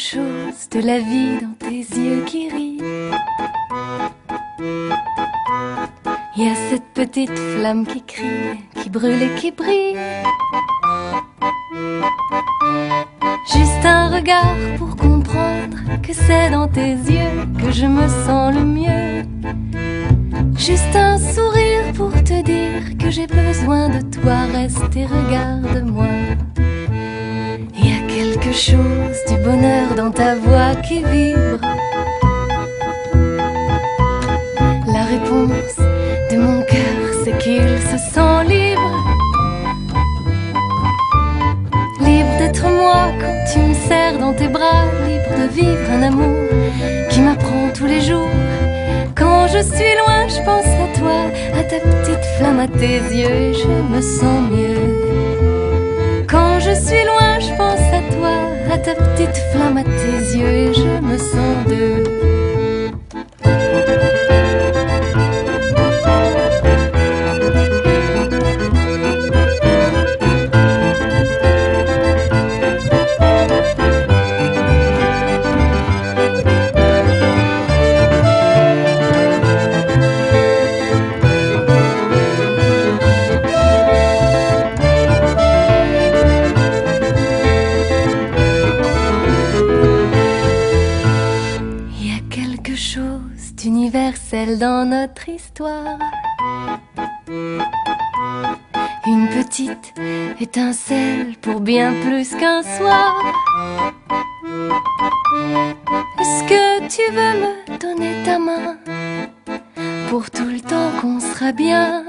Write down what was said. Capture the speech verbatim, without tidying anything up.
chose de la vie dans tes yeux qui rient. Il y a cette petite flamme qui crie, qui brûle et qui brille. Juste un regard pour comprendre que c'est dans tes yeux que je me sens le mieux. Juste un sourire pour te dire que j'ai besoin de toi, reste et regarde-moi. Il y a quelque chose du bonheur dans ta voix qui vibre. La réponse de mon cœur, c'est qu'il se sent libre. Libre d'être moi quand tu me serres dans tes bras. Libre de vivre un amour qui m'apprend tous les jours. Quand je suis loin, je pense à toi, à ta petite flamme, à tes yeux, et je me sens mieux. Quand je suis loin, je pense à toi, à ta petite flamme, à tes yeux, et je me sens deux. Chose d'universel dans notre histoire. Une petite étincelle pour bien plus qu'un soir. Est-ce que tu veux me donner ta main pour tout le temps qu'on sera bien?